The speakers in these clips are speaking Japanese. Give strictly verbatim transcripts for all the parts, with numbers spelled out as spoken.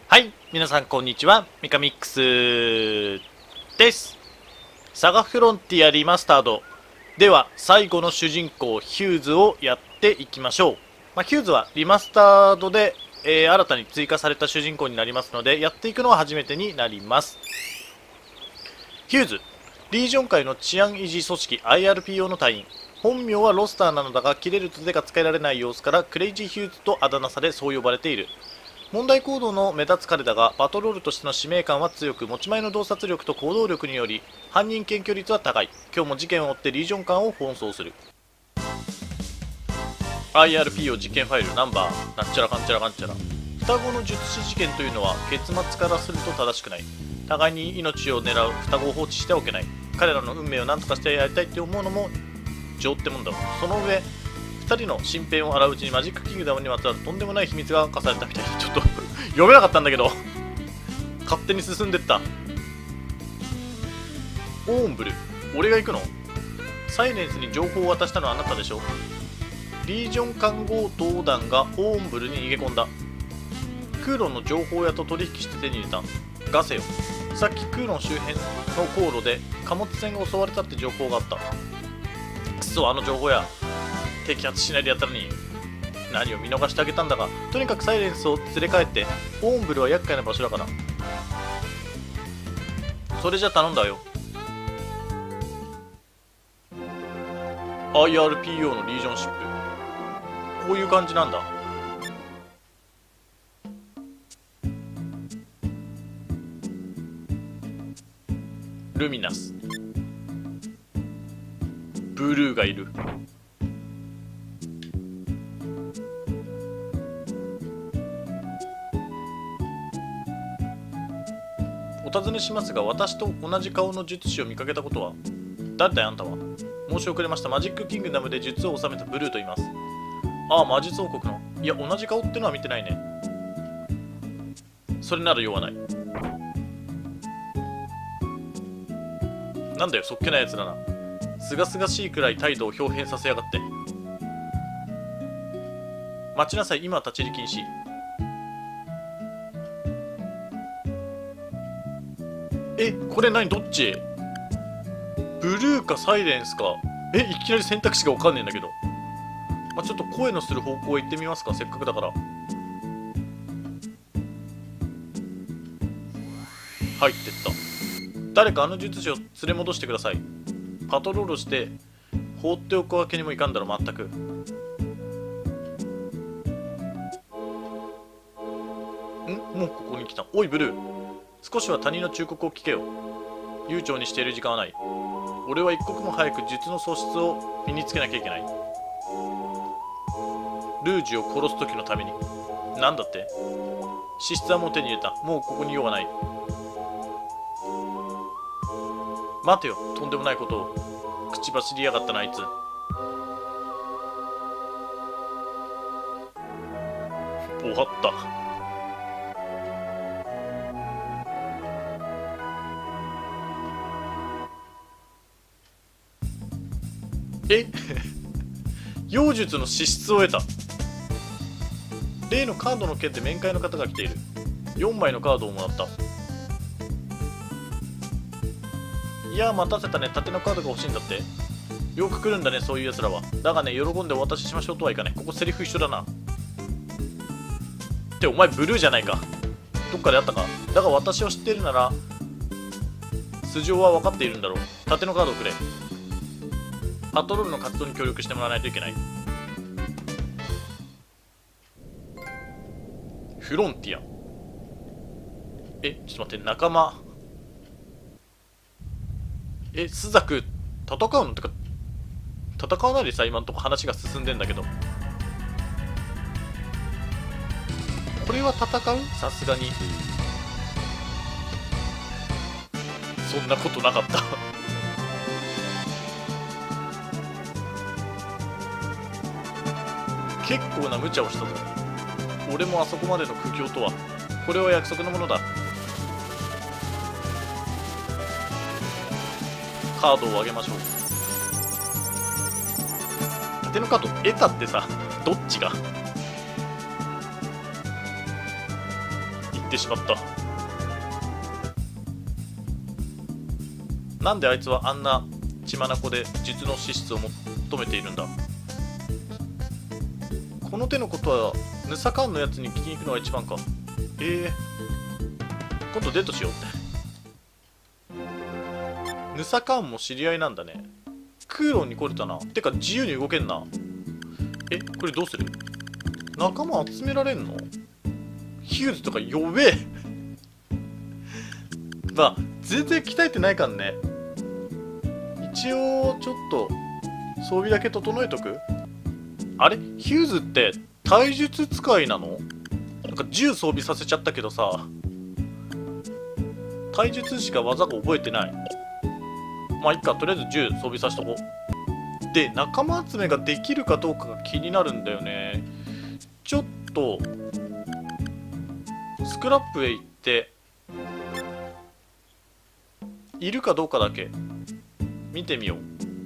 はい、皆さんこんにちは。ミカミックスです。サガフロンティアリマスタードでは最後の主人公ヒューズをやっていきましょう。まあ、ヒューズはリマスタードで、えー、新たに追加された主人公になりますので、やっていくのは初めてになります。ヒューズ、リージョン界の治安維持組織 アイアールピーオー の隊員。本名はロスターなのだが、切れると手が使えられない様子からクレイジーヒューズとあだ名され、そう呼ばれている。問題行動の目立つ彼だが、パトロールとしての使命感は強く、持ち前の洞察力と行動力により犯人検挙率は高い。今日も事件を追ってリージョン間を奔走する。 アイアールピーオー 実験ファイルナンバーなんちゃらかんちゃらかんちゃら。双子の術師事件というのは結末からすると正しくない。互いに命を狙う双子を放置してはおけない。彼らの運命を何とかしてやりたいって思うのも情ってもんだろう。その上ふたりの身辺を洗ううちにマジックキングダムにまつわるとんでもない秘密が明かされたみたいで、ちょっと読めなかったんだけど勝手に進んでった。オーンブル、俺が行くの？サイレンスに情報を渡したのはあなたでしょ。リージョン間強盗団がオーンブルに逃げ込んだ。クーロンの情報屋と取引して手に入れた。ガセよ、さっきクーロン周辺の航路で貨物船が襲われたって情報があった。くそ、あの情報屋摘発しないでやったのに。何を見逃してあげたんだが、とにかくサイレンスを連れ帰って。オーンブルは厄介な場所だから。それじゃ頼んだよ。 アイアールピーオー のリージョンシップ、こういう感じなんだ。ルミナス、ブルーがいる。お尋ねしますが、私と同じ顔の術師を見かけたことは？誰だいあんたは。申し遅れました。マジックキングダムで術を収めたブルーと言います。ああ、魔術王国の。いや、同じ顔ってのは見てないね。それなら用はない。なんだよ、そっけなやつだな。すがすがしいくらい態度を表変させやがって。待ちなさい、今は立ち入り禁止。え、これ何、どっち？ブルーかサイレンスか。え、いきなり選択肢が分かんねえんだけど。まあ、ちょっと声のする方向へ行ってみますか、せっかくだから。入ってった。誰かあの術師を連れ戻してください。パトロールして放っておくわけにもいかんだろ、全く。ん、もうここに来た。おいブルー、少しは他人の忠告を聞けよ。悠長にしている時間はない。俺は一刻も早く術の素質を身につけなきゃいけない。ルージュを殺す時のために。なんだって？資質はもう手に入れた。もうここに用はない。待てよ、とんでもないことを口走りやがったな、あいつ。終わった。え妖術の資質を得た。例のカードの件で面会の方が来ている。よんまいのカードをもらった。いやー、待たせたね。縦のカードが欲しいんだって。よく来るんだね、そういうやつらは。だがね、喜んでお渡ししましょうとはいかない。ここセリフ一緒だな。ってお前ブルーじゃないか。どっかであったか。だが私を知っているなら素性は分かっているんだろう。縦のカードをくれ。パトロールの活動に協力してもらわないといけない。フロンティア。え、ちょっと待って、仲間。え、スザク戦うの？ってか戦わないでさ、今んとこ話が進んでんだけど。これは戦う？さすがにそんなことなかった結構な無茶をしたぞ。俺もあそこまでの苦境とは。これは約束のものだ。カードを上げましょう。縦のカード得たってさ、どっちが一ってしまった。なんであいつはあんな血眼で術の資質を求めているんだ。この手のことはヌサカンのやつに聞きに行くのが一番か。ええー、今度デートしようって。ヌサカンも知り合いなんだね。クーロンに来れたな。てか自由に動けんな。え、これどうする？仲間集められんの？ヒューズとか呼べえまあ全然鍛えてないからね。一応ちょっと装備だけ整えとく。あれヒューズって体術使いなの？なんか銃装備させちゃったけどさ、体術しか技が覚えてない。まあいっか、とりあえず銃装備させとこう。で、仲間集めができるかどうかが気になるんだよね。ちょっとスクラップへ行っているかどうかだけ見てみよう。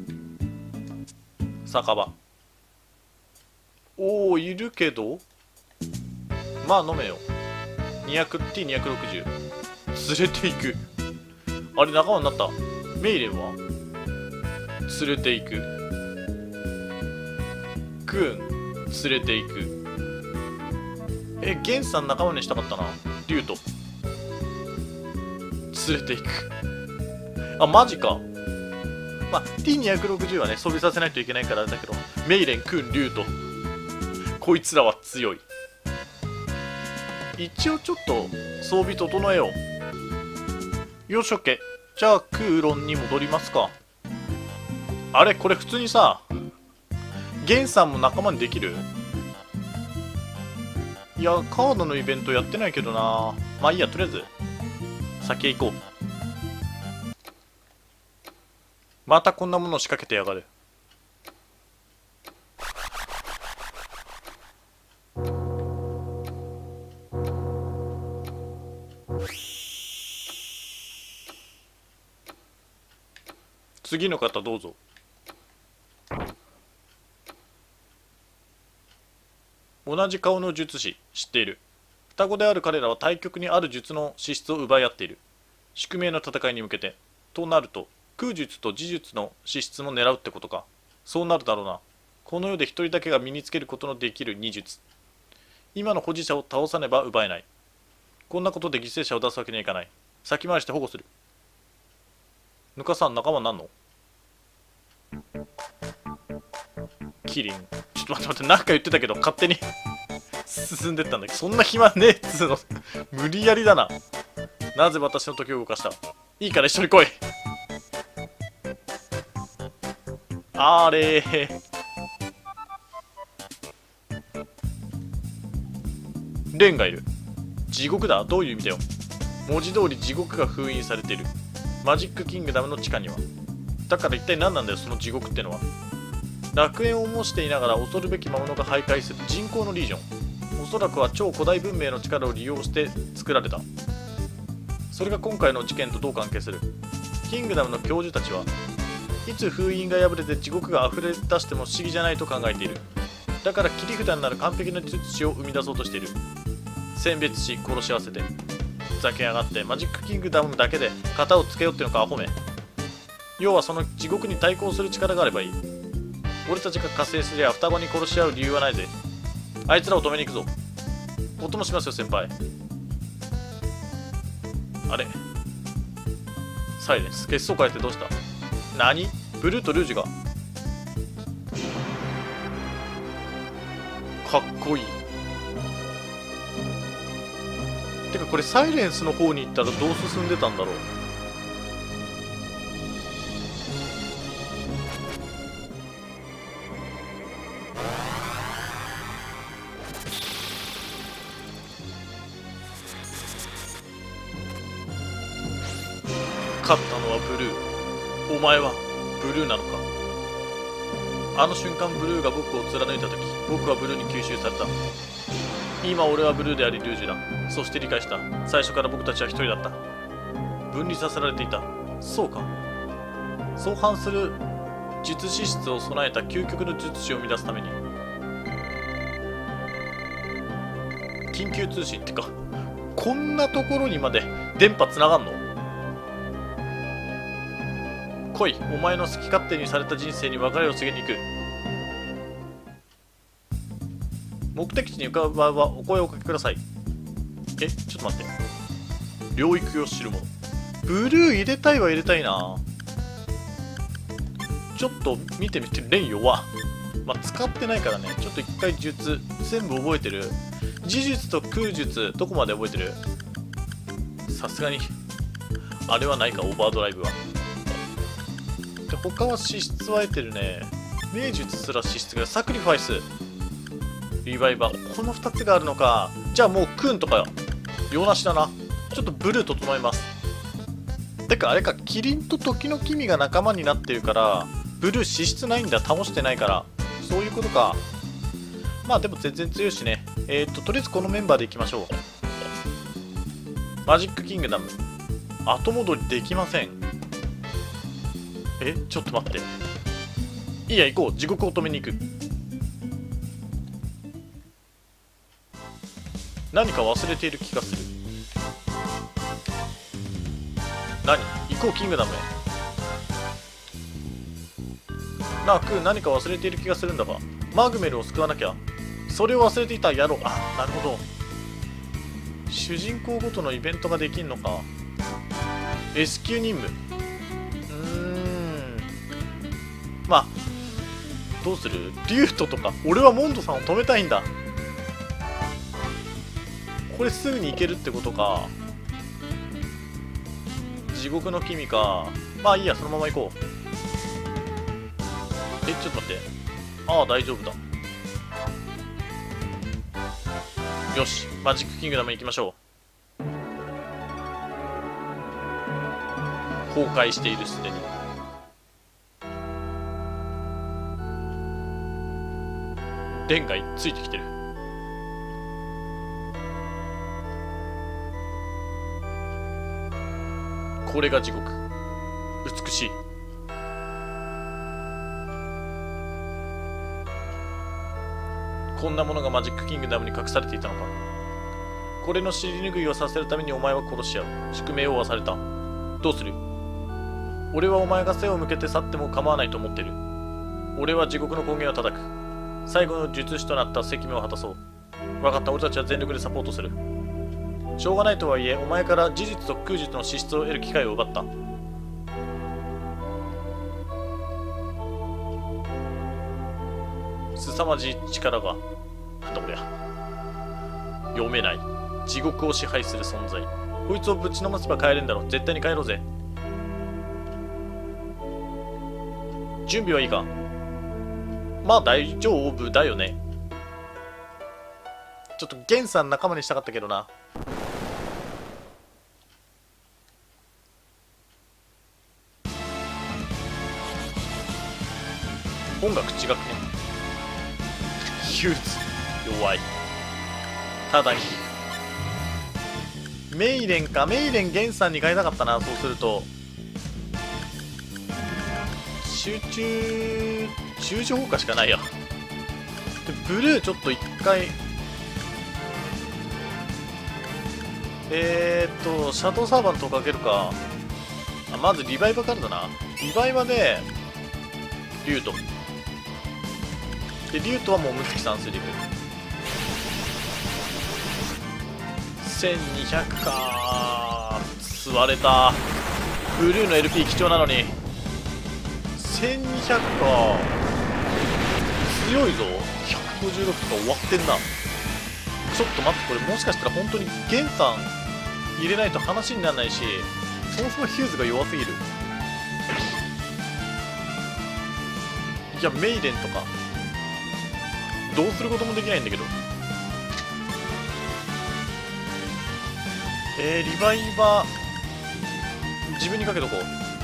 酒場。おお、いるけどまあ飲めよ。 にひゃくティーにひゃくろくじゅう 連れていく。あれ仲間になった。メイレンは連れていく。クーン連れていく。え、ゲンさん仲間にしたかったな。リュウト連れていく。あ、マジか。まあ ティーにひゃくろくじゅう はね装備させないといけないからだけど、メイレン、クーン、リュウトこいつらは強い。一応ちょっと装備整えよう。よし、オッケー。じゃあクーロンに戻りますか。あれこれ普通にさゲンさんも仲間にできる？いやカードのイベントやってないけどな。まあいいや、とりあえず先へ行こう。またこんなものを仕掛けてやがる。次の方どうぞ。同じ顔の術師、知っている。双子である彼らは対極にある術の資質を奪い合っている。宿命の戦いに向けて。となると空術と呪術の資質も狙うってことか。そうなるだろうな。この世で一人だけが身につけることのできる二術。今の保持者を倒さねば奪えない。こんなことで犠牲者を出すわけにはいかない。先回りして保護する。ぬかさん仲間になんの？キリン。ちょっと待って待って、なんか言ってたけど勝手に進んでったんだけど、そんな暇ねえっつうの無理やりだな。なぜ私の時を動かした？いいから一緒に来い。あれーレンがいる。地獄だ。どういう意味だよ。文字通り地獄が封印されている。マジックキングダムの地下には。だから一体何なんだよその地獄ってのは。楽園を模していながら恐るべき魔物が徘徊する人工のリージョン。おそらくは超古代文明の力を利用して作られた。それが今回の事件とどう関係する？キングダムの教授たちはいつ封印が破れて地獄が溢れ出しても不思議じゃないと考えている。だから切り札になる完璧な術師を生み出そうとしている。選別し殺し合わせてふざけやがって。マジックキングダムだけで型をつけようってのかアホめ。要はその地獄に対抗する力があればいい。俺たちが加勢すりゃ双子に殺し合う理由はないぜ。あいつらを止めに行くぞ。お供しますよ先輩。あれサイレンス血相変えてどうした？何？ブルーとルージュがかっこいい。てかこれサイレンスの方に行ったらどう進んでたんだろう。勝ったのはブルー。お前はブルーなのか。あの瞬間ブルーが僕を貫いた時、僕はブルーに吸収された。今俺はブルーでありルージュだ。そして理解した。最初から僕たちは一人だった。分離させられていた。そうか。相反する術資質を備えた究極の術師を生み出すために緊急通信ってかこんなところにまで電波つながんの？来い、お前の好き勝手にされた人生に別れを告げに行く。目的地に向かう場合はお声をおかけください。え、ちょっと待って。領域を知るもの。ブルー入れたいは入れたいな。ちょっと見てみて、レン弱。まあ、使ってないからね。ちょっと一回術、全部覚えてる。呪術と空術、どこまで覚えてる？さすがに。あれはないか、オーバードライブは。で、他は資質は得てるね。名術すら資質が、サクリファイス。リバイバー。このふたつがあるのか。じゃあもうクーンとか用なしだな。ちょっとブルー整えます。てかあれか、キリンと時の君が仲間になってるからブルー資質ないんだ。倒してないから。そういうことか。まあでも全然強いしね。えっととりあえずこのメンバーでいきましょう。マジックキングダム後戻りできません。え、ちょっと待って。いいや、行こう。地獄を止めに行く。何か忘れている気がする。何？行こう、キングダムへ。なあ、クー、何か忘れている気がするんだが。マグメルを救わなきゃ。それを忘れていた野郎。あ、なるほど。主人公ごとのイベントができんのか。 S 級任務。うーん、まあどうする？リュートとか。俺はモンドさんを止めたいんだ。これすぐに行けるってことか。地獄の君か。まあいいや、そのまま行こう。え、ちょっと待って。ああ、大丈夫だ。よし、マジックキングダムに行きましょう。崩壊している、すでに。レンがついてきてる。これが地獄。美しい。こんなものがマジックキングダムに隠されていたのか。これの尻拭いをさせるためにお前は殺し合う。宿命を負わされた。どうする？俺はお前が背を向けて去っても構わないと思ってる。俺は地獄の根源を叩く。最後の術師となった責務を果たそう。分かった、俺たちは全力でサポートする。しょうがないとはいえ、お前から事実と空術の資質を得る機会を奪った。凄まじい力が。なんだこりゃ。読めない。地獄を支配する存在。こいつをぶちのませば帰れんだろ。絶対に帰ろうぜ。準備はいいか？まあ大丈夫だよね。ちょっとゲンさん仲間にしたかったけどな。音楽違くね。ヒューズ弱い。ただにメイレンか。メイレンゲンさんに変えたかったな。そうすると集中集中砲火しかないや。でブルーちょっと一回えーっとシャドウサーバントをかけるか。あ、まずリバイバからだな。リバイバでリュートで、リュートはもう無敵算数でいく。せんにひゃくか。吸われた。ブルーの エルピー 貴重なのにせんにひゃくか。強いぞ。ひゃくごじゅうろくとか終わってんな。ちょっと待って、これもしかしたら本当にゲンさん入れないと話にならないし、そもそもヒューズが弱すぎる。いや、メイレンとかどうすることもできないんだけど。えー、リバイバー自分にかけとこう。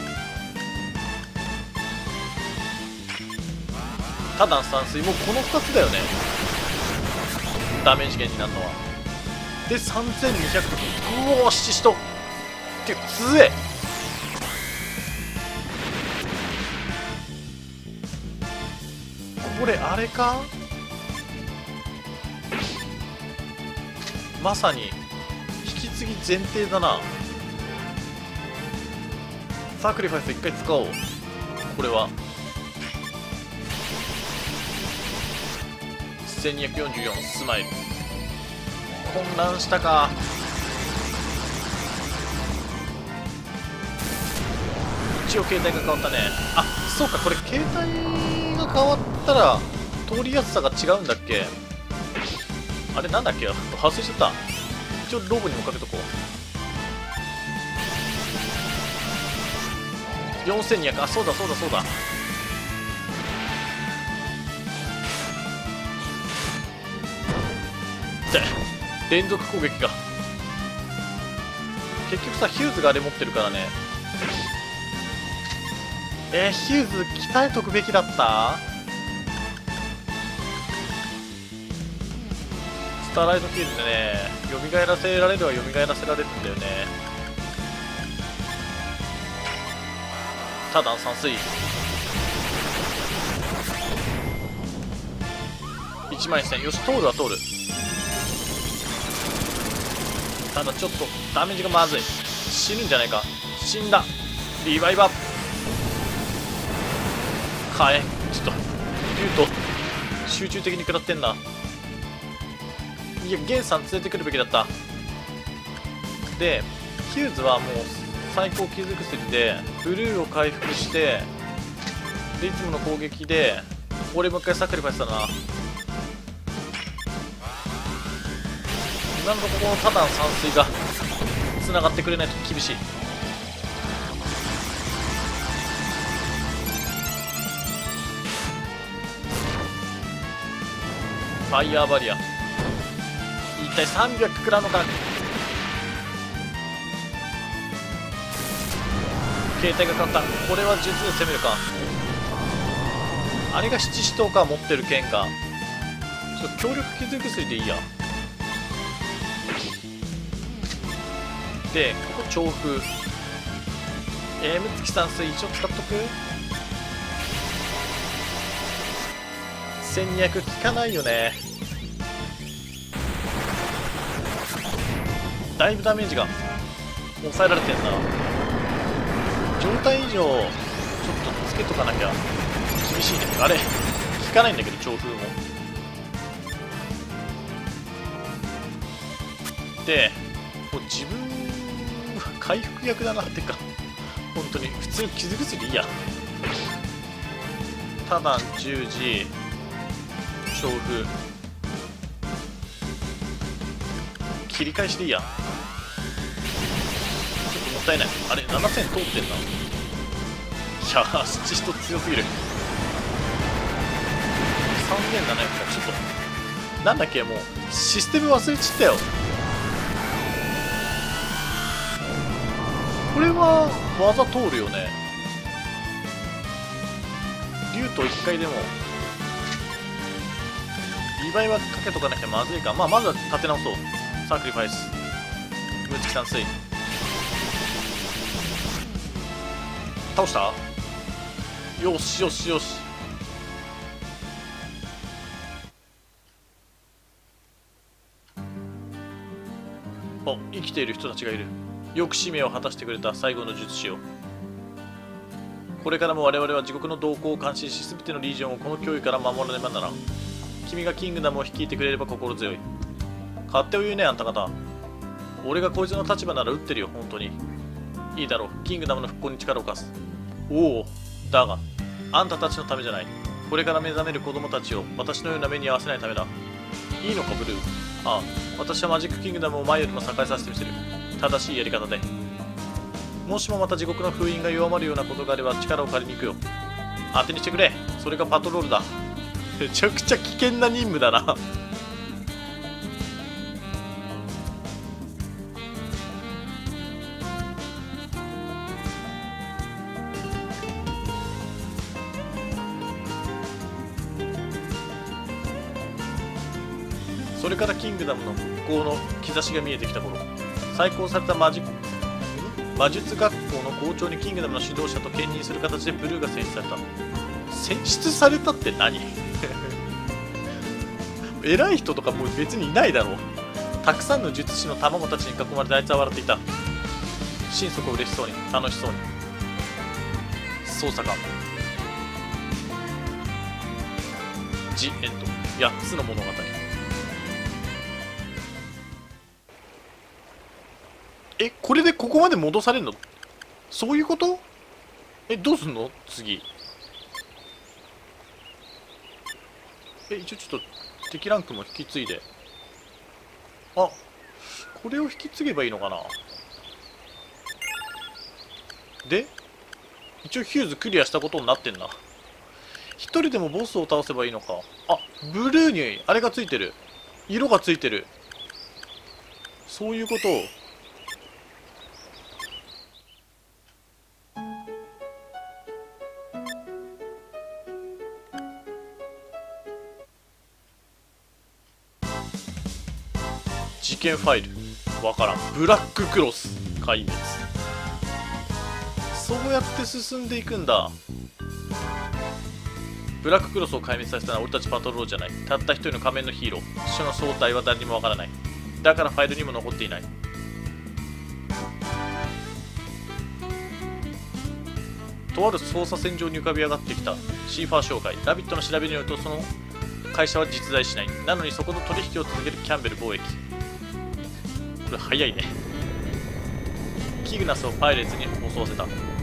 ただ散水もうこのふたつだよね、ダメージ減になるのは。でさんぜんにひゃく。うおー、シシトって強え。これあれか、引き継ぎ前提だな。サクリファイス一回使おう。これはせんにひゃくよんじゅうよんスマイル。混乱したか。一応携帯が変わったね。あ、そうか、これ携帯が変わったら通りやすさが違うんだっけ。あれなんだっけ、発生しちゃった。一応ロボにもかけとこう。よんせんにひゃく、あ、そうだそうだそうだ。で連続攻撃が結局さ、ヒューズがあれ持ってるからね。えー、ヒューズ鍛えとくべきだった。スターライトフィールドでね、蘇らせられるは蘇らせられるんだよね。ただ散水いちまんせん、よし、通るは通る。ただちょっとダメージがまずい。死ぬんじゃないか。死んだ。リバイバーかえ、ちょっと竜と集中的に食らってんな。いや、ゲンさん連れてくるべきだった。でヒューズはもう最高傷薬でブルーを回復して、でいつもの攻撃で俺もう一回サクリファイスだな。今のところタダン散水がつながってくれないと厳しい。ファイヤーバリア一体さんびゃく食らうのか。携帯が変わった。これは術で攻めるか。あれが七死闘か持ってる剣が。ちょっと強力傷薬でいいや。でここ調布、えー、ムツキ散水一応使っとく。せんにひゃく効かないよね。だいぶダメージが抑えられてんな。状態以上ちょっとつけとかなきゃ厳しいね。あれ効かないんだけど調布も。でもう自分回復役だなってか、本当に普通に傷薬いいや。ただ十字調布切り返しでいいや。ちょっともったいない。あれななせん通ってんな。いやー七死と強すぎる。さんぜんななひゃくか。ちょっとなんだっけ、もうシステム忘れちったよ。これは技通るよね。竜といっかいでもリバイはかけとかなきゃまずいか。まあまずは立て直そう。サクリファイスムツキ散水倒した。よしよしよし。お、生きている人たちがいる。よく使命を果たしてくれた最後の術師よ。これからも我々は地獄の動向を監視し、全てのリージョンをこの脅威から守らねばならん。君がキングダムを率いてくれれば心強い。勝手を言うね、あんた方。俺がこいつの立場なら撃ってるよ、本当に。いいだろう、キングダムの復興に力を貸す。おお、だがあんたたちのためじゃない。これから目覚める子供たちを私のような目に合わせないためだ。いいのかブルー。ああ、私はマジックキングダムを前よりも栄えさせてみせる。正しいやり方で。もしもまた地獄の封印が弱まるようなことがあれば力を借りに行くよ。当てにしてくれ。それがパトロールだ。めちゃくちゃ危険な任務だな。それからキングダムの復興の兆しが見えてきた頃、再興されたマジ魔術学校の校長にキングダムの指導者と兼任する形でブルーが選出された。選出されたって何？偉い人とかもう別にいないだろう。 たくさんの術師の卵たちに囲まれてあいつは笑っていた。心底嬉しそうに楽しそうに。捜査官ジ・エンドやっつの物語。え、これでここまで戻されるの？そういうこと？え、どうすんの次。え、一応ちょっと敵ランクも引き継いで。あ、これを引き継げばいいのかな。で一応ヒューズクリアしたことになってんな。一人でもボスを倒せばいいのか。あ、ブルーにあれがついてる。色がついてる。そういうこと。事件ファイルわからん。ブラッククロス壊滅。そうやって進んでいくんだ。ブラッククロスを壊滅させたのは俺たちパトロールじゃない。たった一人の仮面のヒーロー。その正体は誰にもわからない。だからファイルにも残っていない。とある捜査線上に浮かび上がってきたシーファー商会。ラビットの調べによるとその会社は実在しない。なのにそこの取引を続けるキャンベル貿易。これ早いね。キグナスをパイレーツに襲わせた。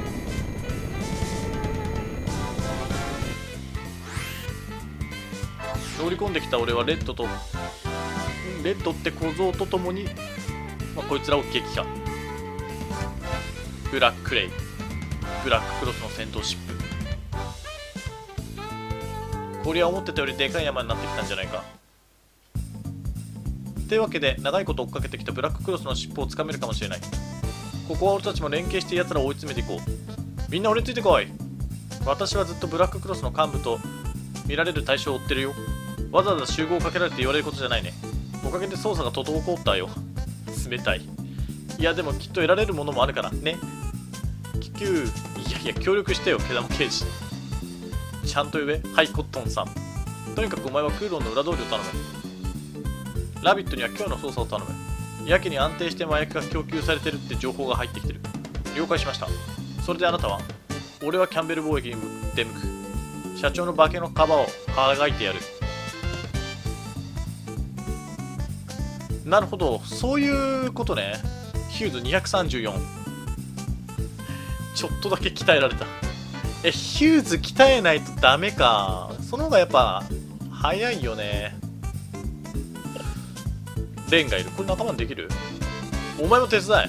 乗り込んできた俺はレッドとレッドって小僧とともに、まあ、こいつらを撃破。ブラックレイ、ブラッククロスの戦闘シップ。これは思ってたよりでかい山になってきたんじゃないか。というわけで長いこと追っかけてきたブラッククロスの尻尾をつかめるかもしれない。ここは俺たちも連携して奴らを追い詰めていこう。みんな俺についてこい。私はずっとブラッククロスの幹部と見られる対象を追ってるよ。わざわざ集合をかけられて言われることじゃないね。おかげで捜査が滞ったよ。冷たい。いやでもきっと得られるものもあるからね。気球、いやいや協力してよ毛玉刑事。ちゃんと言え。はい、コットンさん。とにかくお前はクーロンの裏通りを頼む。ラビットには今日の捜査を頼む。やけに安定して麻薬が供給されてるって情報が入ってきてる。了解しました。それであなたは？俺はキャンベル貿易に出向く。社長の化けの皮を剥がいてやる。なるほど、そういうことね。ヒューズにひゃくさんじゅうよん。ちょっとだけ鍛えられた。え、ヒューズ鍛えないとダメか。その方がやっぱ早いよね。レンがいる。これ仲間にできる？お前も手伝え。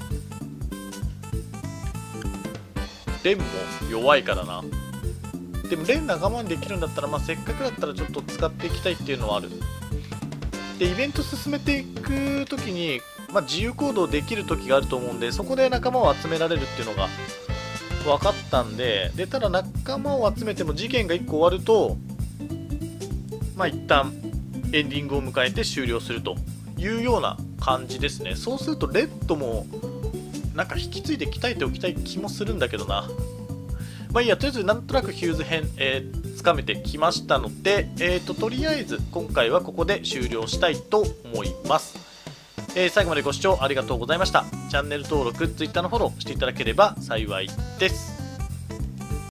レンも弱いからな。でもレン仲間にできるんだったら、まあ、せっかくだったらちょっと使っていきたいっていうのはある。でイベント進めていくときに、まあ、自由行動できるときがあると思うんで、そこで仲間を集められるっていうのが分かったんで、でただ仲間を集めても事件がいっこ終わると、まあ一旦エンディングを迎えて終了するというような感じですね。そうするとレッドもなんか引き継いで鍛えておきたい気もするんだけどな。まあいいや、とりあえずなんとなくヒューズ編、えー、つかめてきましたので、えーと、とりあえず今回はここで終了したいと思います。えー、最後までご視聴ありがとうございました。チャンネル登録、Twitter のフォローしていただければ幸いです。